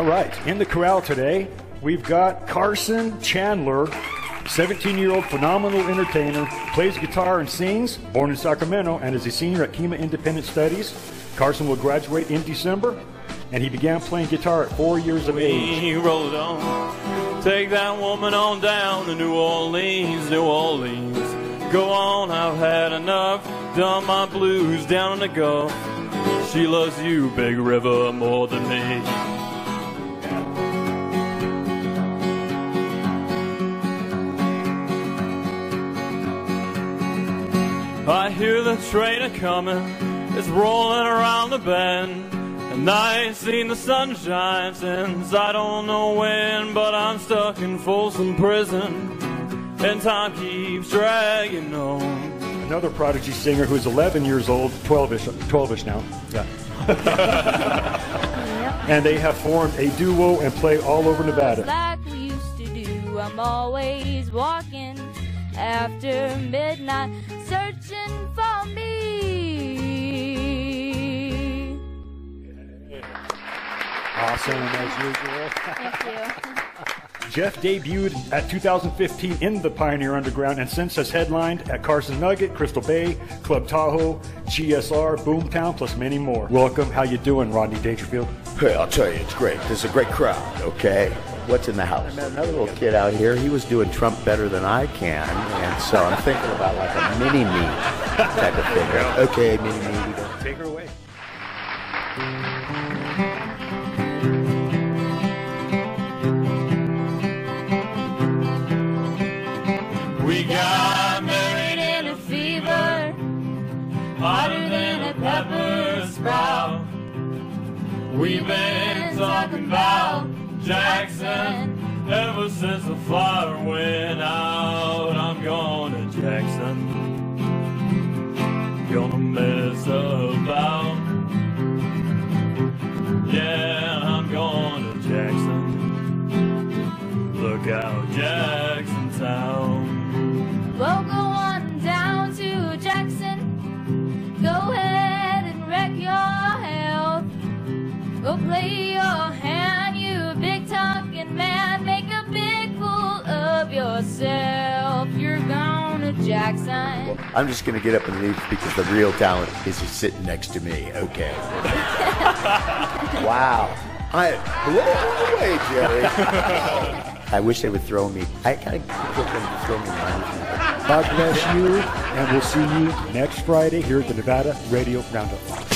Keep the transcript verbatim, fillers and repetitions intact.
All right, in the corral today, we've got Carson Chandler, seventeen-year-old phenomenal entertainer, plays guitar and sings, born in Sacramento, and is a senior at Kima Independent Studies. Carson will graduate in December, and he began playing guitar at four years of age. He rolled on, take that woman on down to New Orleans, New Orleans. Go on, I've had enough, done my blues down in the Gulf. She loves you, Big River, more than me. I hear the train a-comin', it's rolling around the bend. And I ain't seen the sunshine since I don't know when. But I'm stuck in Folsom Prison, and time keeps dragging on. Another prodigy singer who's eleven years old, twelve-ish, twelve-ish now. Yeah. And they have formed a duo and play all over Nevada. Like we used to do, I'm always walking after midnight, searching for me. Awesome, as usual. Thank you. Jeff debuted at two thousand fifteen in the Pioneer Underground and since has headlined at Carson Nugget, Crystal Bay, Club Tahoe, G S R, Boomtown, plus many more. Welcome. How you doing, Rodney Dangerfield? Hey, I'll tell you, it's great. This is a great crowd, okay? What's in the house? I met another little kid out here. He was doing Trump better than I can, and so I'm thinking about like a mini-me type of thing. Okay, mini-me. Take her away. We got married in a fever, hotter than a pepper sprout. We've been talking about Jackson ever since the fire went out. I'm going to Jackson, gonna mess about. Yeah, I'm going to Jackson. Look out, Jackson Town. We'll go on down to Jackson. Go ahead and wreck your health. Go play your hand, you big talking man. Make a big fool of yourself. You're going to Jackson. I'm just going to get up and leave because the real talent is just sitting next to me. Okay. Wow. I blow away, Jerry. I wish they would throw me. I kind of want them to throw me behind. God bless you, and we'll see you next Friday here at the Nevada Radio Roundup.